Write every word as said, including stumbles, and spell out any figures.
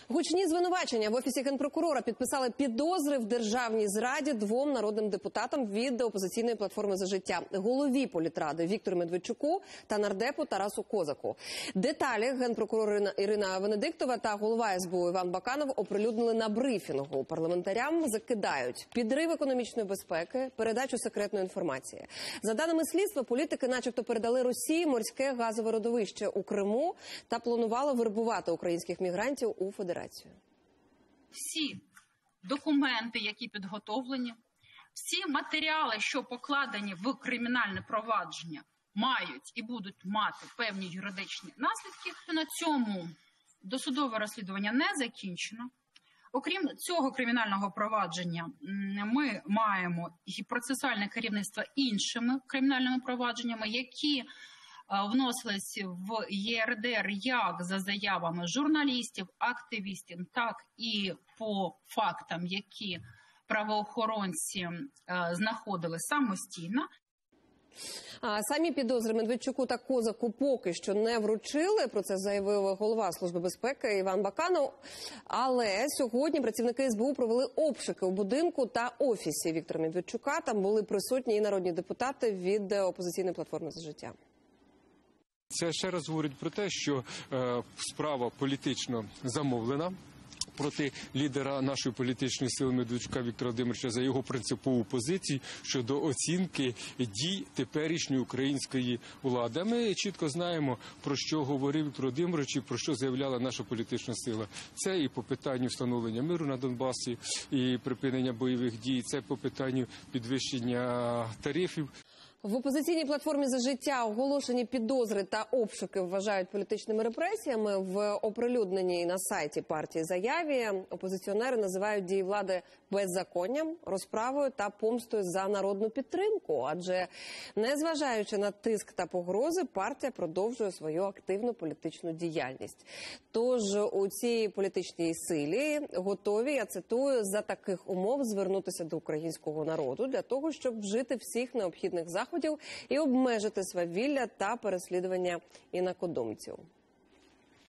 Гучні звинувачення в Офісі Генпрокурора підписали підозри в державній зраді двом народним депутатам від опозиційної платформи «За життя» – голові політради Віктору Медведчуку та нардепу Тарасу Козаку. Деталі генпрокурор Ірина Венедиктова та голова ес бе у Іван Баканов оприлюднили на брифінгу. Парламентарям закидають підрив економічної безпеки, передачу секретної інформації. За даними слідства, політики начебто передали Росії морське газове родовище у Криму та планували вербувати українських мігрантів у Федерацію. Всі документи, які підготовлені, всі матеріали, що покладені в кримінальне провадження, мають і будуть мати певні юридичні наслідки. На цьому досудове розслідування не закінчено. Окрім цього кримінального провадження, ми маємо і процесуальне керівництво іншими кримінальними провадженнями, які вносились в є ер де ер як за заявами журналістів, активістів, так і по фактам, які правоохоронці знаходили самостійно. Самі підозри Медведчуку та Козаку поки що не вручили, про це заявив голова Служби безпеки Іван Баканов. Але сьогодні працівники ес бе у провели обшуки у будинку та офісі Віктора Медведчука. Там були присутні і народні депутати від опозиційної платформи «За життя». Це ще раз говорить про те, що е, справа політично замовлена проти лідера нашої політичної сили Медведчука Віктора Володимировича за його принципову позицію щодо оцінки дій теперішньої української влади. Ми чітко знаємо, про що говорив Віктор Володимирович і про що заявляла наша політична сила. Це і по питанню встановлення миру на Донбасі, і припинення бойових дій, це по питанню підвищення тарифів. В опозиційній платформі «За життя» оголошені підозри та обшуки вважають політичними репресіями. В оприлюдненій на сайті партії заяві опозиціонери називають дії влади беззаконням, розправою та помстою за народну підтримку. Адже, незважаючи на тиск та погрози, партія продовжує свою активну політичну діяльність. Тож у цій політичній силі готові, я цитую, за таких умов звернутися до українського народу для того, щоб вжити всіх необхідних заходів і обмежити свавілля та переслідування інакодумців.